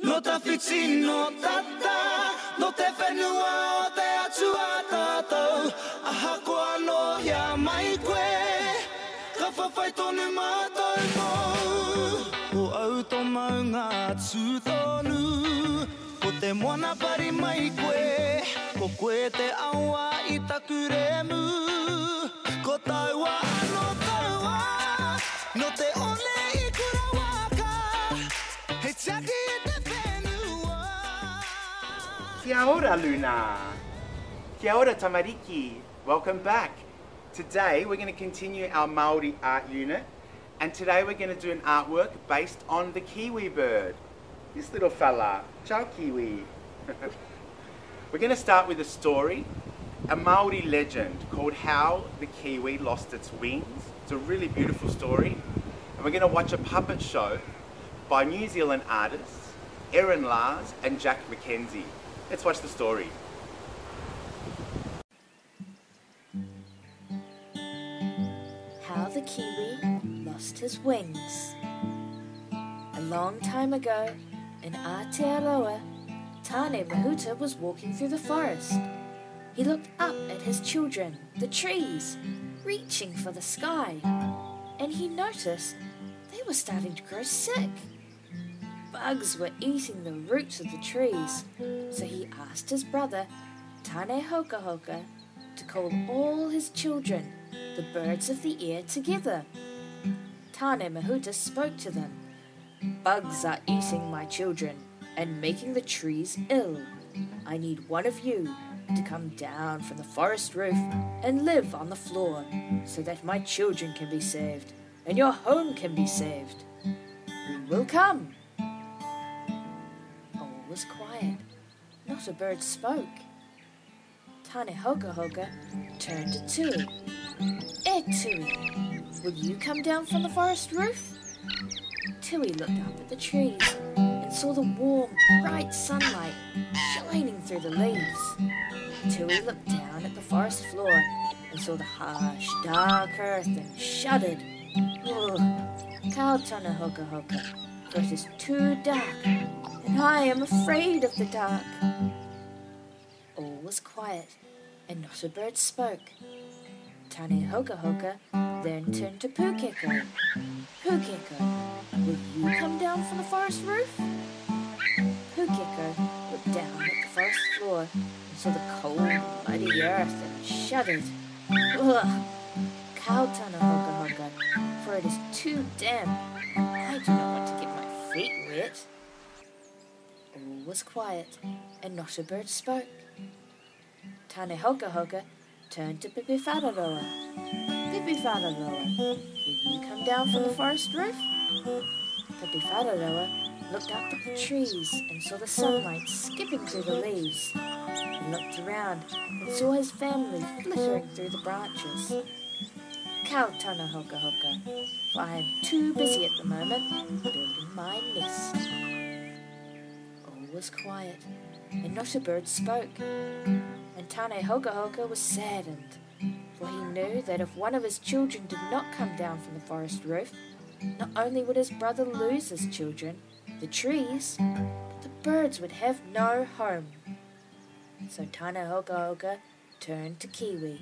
No tawhiti no tata, no te whenua o te atua tātou. Aha koa no hia mai koe, ka whawhai tonu mātou mō. O au tō maunga tūtonu, ko te moana pari mai koe, ko koe te aua I taku remu. Ko taua ano taua, no te ole I kura waka, he tiaki I te whenua. Kia ora, Luna. Kia ora, tamariki. Welcome back. Today we're going to continue our Maori art unit, and today we're going to do an artwork based on the kiwi bird. This little fella. Ciao, kiwi. We're going to start with a story, a Maori legend called How the Kiwi Lost Its Wings. It's a really beautiful story. And we're going to watch a puppet show by New Zealand artists Erin Lars and Jack McKenzie. Let's watch the story. How the Kiwi Lost His Wings. A long time ago, in Aotearoa, Tane Mahuta was walking through the forest. He looked up at his children, the trees, reaching for the sky, and he noticed they were starting to grow sick. Bugs were eating the roots of the trees, so he asked his brother, Tane Hokahoka, to call all his children, the birds of the air, together. Tane Mahuta spoke to them. Bugs are eating my children and making the trees ill. I need one of you to come down from the forest roof and live on the floor so that my children can be saved and your home can be saved. Who will come? All was quiet. Not a bird spoke. Tane Hokahoka turned to Tui. Tui, will you come down from the forest roof? Tui looked up at the trees and saw the warm, bright sunlight shining through the leaves. Tui looked down at the forest floor and saw the harsh, dark earth and shuddered. Kao tana hoka hoka, for it is too dark, and I am afraid of the dark. All was quiet, and not a bird spoke. Tane Hokahoka then turned to Pukeko. Pukeko, will you come down from the forest roof? Pukeko looked down at the forest floor and saw the cold, muddy earth and shuddered. Ugh! Kautana Hokahoka, for it is too damp. I do not want to get my feet wet. All was quiet, and not a bird spoke. Tane Hokahoka turned to Pipi Whararoa. Pipi Whararoa, will you come down from the forest roof? Pipi Whararoa looked up at the trees and saw the sunlight skipping through the leaves. He looked around and saw his family flittering through the branches. Kao tana hoka hoka, for I am too busy at the moment building my nest. All was quiet, and not a bird spoke. And Tane Hokahoka was saddened, for he knew that if one of his children did not come down from the forest roof, not only would his brother lose his children, the trees, but the birds would have no home. So Tane Hokahoka turned to Kiwi.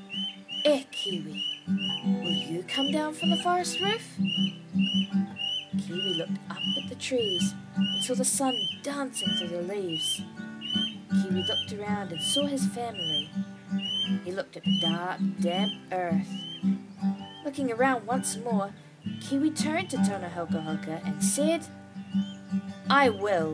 Kiwi, will you come down from the forest roof? Kiwi looked up at the trees and saw the sun dancing through the leaves. Kiwi looked around and saw his family. He looked at the dark, damp earth. Looking around once more, Kiwi turned to Tana Hokahoka and said, I will.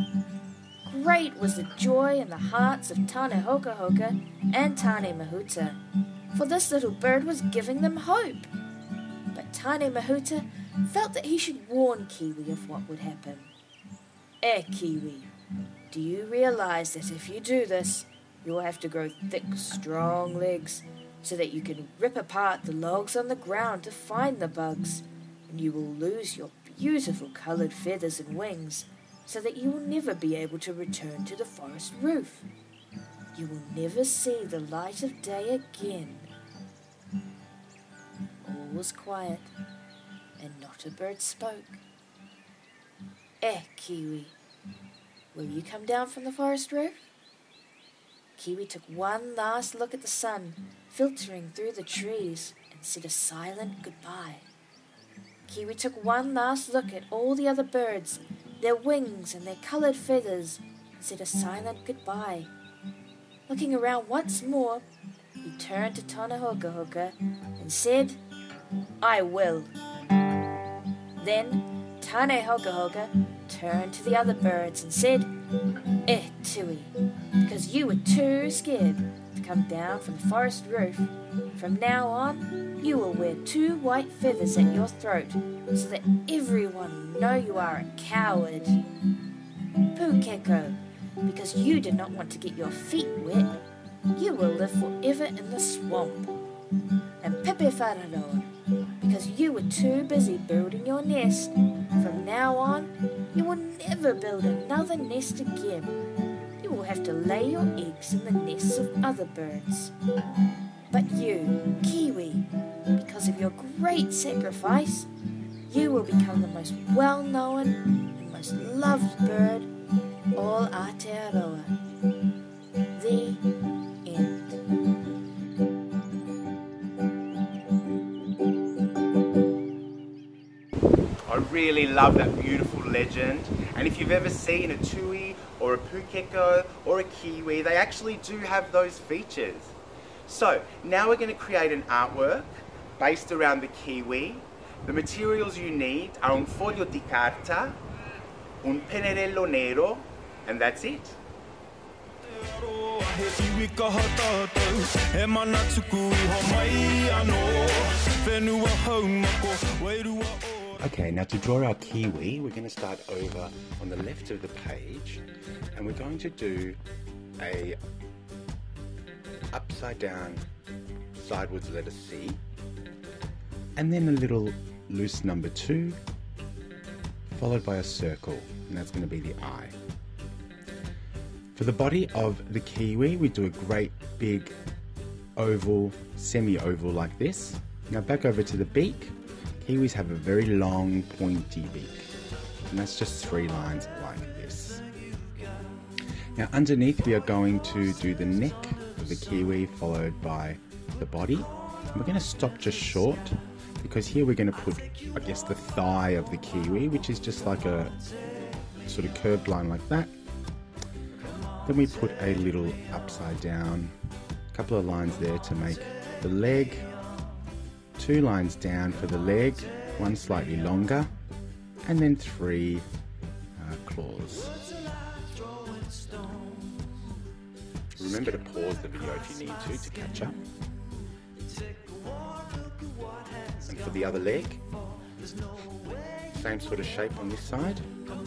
Great was the joy in the hearts of Tane Hokahoka and Tane Mahuta, for this little bird was giving them hope. But Tane Mahuta felt that he should warn Kiwi of what would happen. Kiwi, do you realize that if you do this, you'll have to grow thick, strong legs so that you can rip apart the logs on the ground to find the bugs, and you will lose your beautiful coloured feathers and wings so that you will never be able to return to the forest roof. You will never see the light of day again. All was quiet, and not a bird spoke. Kiwi, Will you come down from the forest roof? Kiwi took one last look at the sun filtering through the trees and said a silent goodbye. Kiwi took one last look at all the other birds, their wings and their coloured feathers, and said a silent goodbye. Looking around once more, he turned to Tana Hoka Hoka and said, I will. Then Tane Hoka Hoka turned to the other birds and said, Tui, because you were too scared to come down from the forest roof. From now on, you will wear 2 white feathers at your throat so that everyone will know you are a coward. Pukeko, because you did not want to get your feet wet, you will live forever in the swamp. And Pepe Whararoa, because you were too busy building your nest. From now on, you will never build another nest again. You will have to lay your eggs in the nests of other birds. But you, Kiwi, because of your great sacrifice, you will become the most well-known and most loved bird in all Aotearoa. The end. I really love that beautiful legend, and if you've ever seen a tui or a pukeko or a kiwi, they actually do have those features. So now we're going to create an artwork based around the kiwi. The materials you need are un foglio di carta, un pennarello nero, and that's it. Okay, now to draw our kiwi, we're going to start over on the left of the page, and we're going to do a upside down sideways letter C, and then a little loose number 2, followed by a circle, and that's going to be the eye. For the body of the kiwi, we do a great big oval, semi-oval like this. Now back over to the beak. Kiwis have a very long, pointy beak, and that's just 3 lines like this. Now underneath we are going to do the neck of the kiwi, followed by the body. And we're going to stop just short, because here we're going to put, I guess, the thigh of the kiwi, which is just like a sort of curved line like that. Then we put a little upside down, a couple of lines there to make the leg, 2 lines down for the leg, 1 slightly longer, and then 3 claws. Remember to pause the video if you need to catch up. And for the other leg, same sort of shape on this side.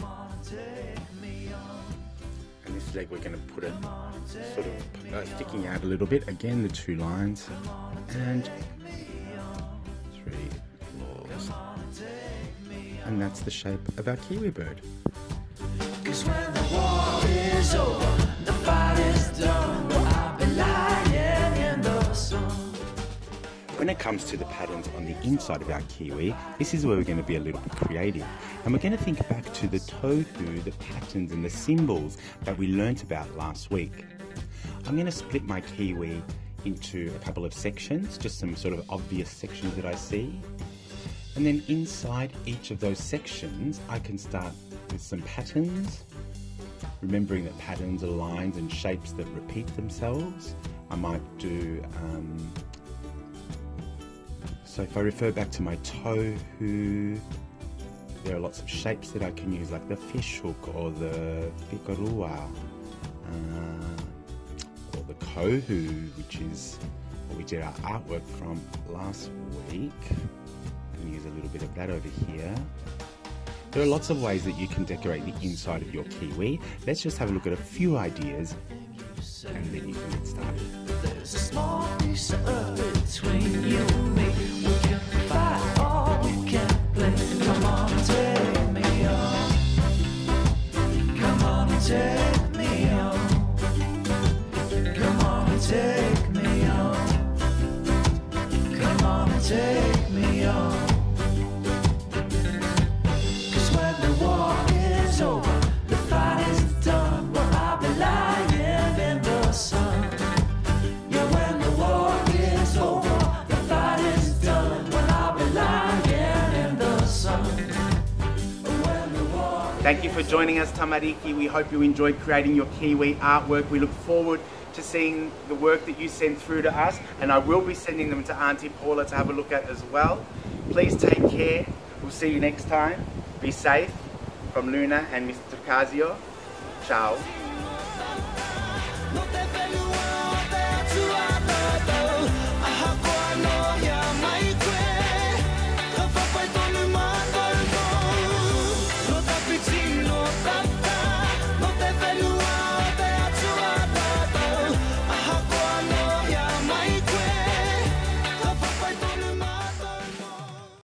And this leg we're going to put it sort of sticking out a little bit. Again, the 2 lines and 3 claws. And that's the shape of our kiwi bird. 'Cause when the war is over, the fight is done, I'll be lying in the sun. When it comes to the patterns on the inside of our kiwi, this is where we're going to be a little bit creative. And we're going to think back to the tohu, the patterns and the symbols that we learnt about last week. I'm going to split my kiwi into a couple of sections, just some sort of obvious sections that I see. And then inside each of those sections, I can start with some patterns, remembering that patterns are lines and shapes that repeat themselves. I might do, so if I refer back to my tohu, there are lots of shapes that I can use, like the fish hook or the whikarua, or the kohu, which is what we did our artwork from last week. I'm going to use a little bit of that over here. There are lots of ways that you can decorate the inside of your kiwi. Let's just have a look at a few ideas and then you can get started. There's a small piece of earth between you and me. We can fight or we can play. Come on and take me on. Come on and take me on. Come on and take me on. Come on and take me on. Over, the fight Thank you for joining us, Tamariki. We hope you enjoyed creating your Kiwi artwork. We look forward to seeing the work that you send through to us, and I will be sending them to Auntie Paula to have a look at as well. Please take care. We'll see you next time. Be safe. From Luna and Mr. Torcasio. Ciao.